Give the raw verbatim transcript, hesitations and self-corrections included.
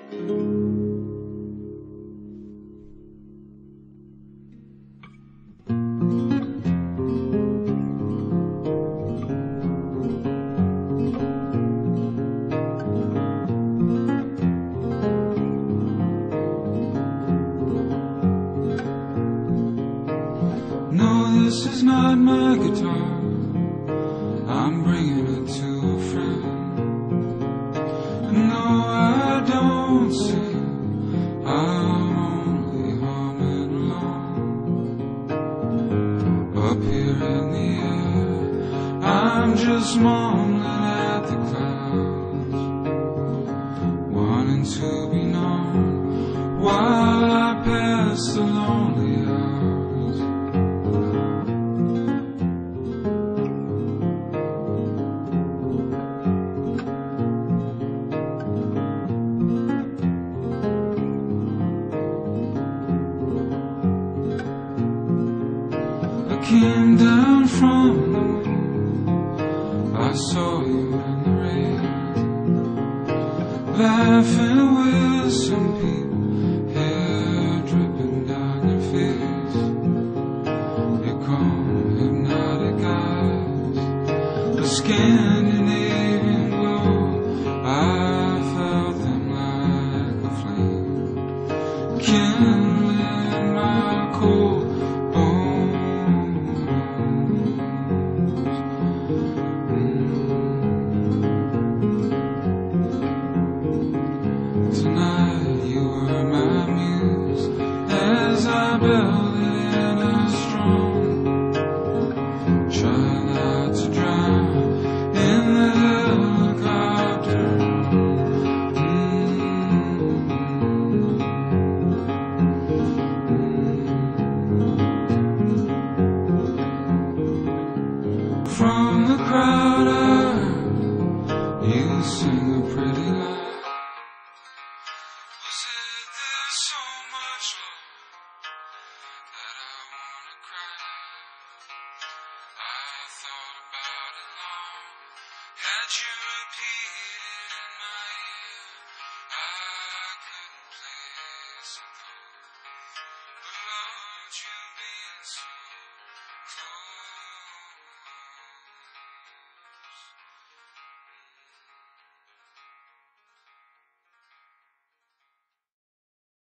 This is not my guitar, I'm bringing it to a friend. And no, I don't sing, I'm only humming along. Up here in the air, I'm just mumbling at the clouds, wanting to be known while I pass the lonely hours. Came down from the moon, I saw you in the rain, laughing with some people, hair dripping down your face. Your calm, hypnotic eyes, a Scandinavian glow, I felt them like a flame, kindling my cold bones. Tonight you were my muse as I belted in a strum. Try not to drown in the helicopter. Mm-hmm. From the crowd I